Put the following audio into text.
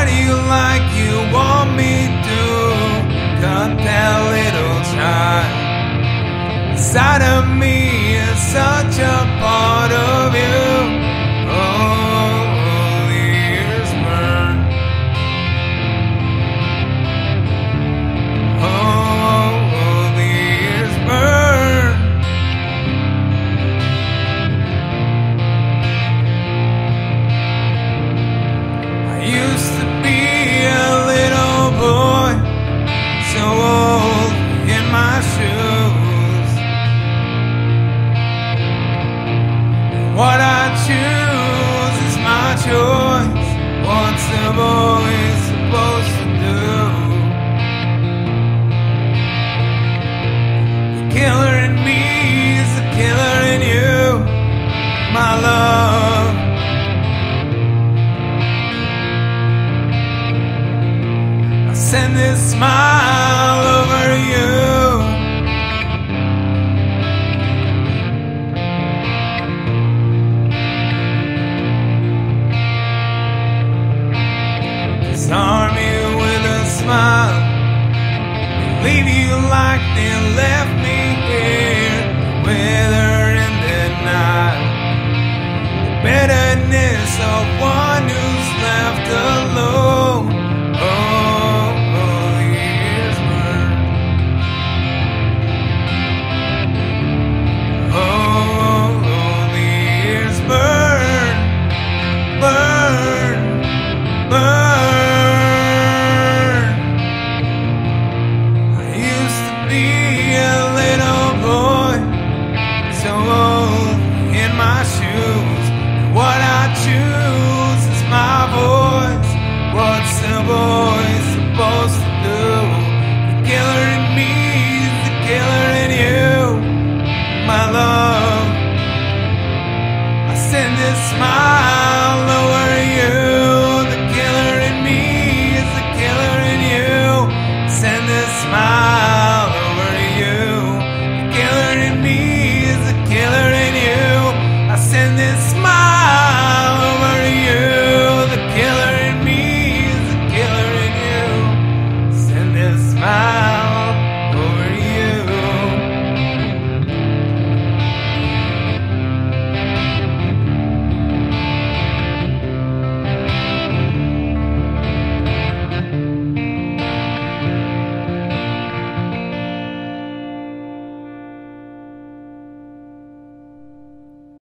do you like you want me to cut that little child inside of me is such a part of you. Oh, the years burn. Oh, the years burn. I used to be a little boy, so old in my shoes. What I choose is my choice. What's the boy supposed to do? The killer in me is the killer in you, my love. I send this smile over you. Disarm you with a smile, leave you like they left me here, with her in the night. The bitterness of one who's left alone. Oh, the years burn. Oh, the years burn, burn, burn. My shoes, what I choose is my voice. What's the boy supposed to do? The killer in me is the killer in you, my love. I send this smile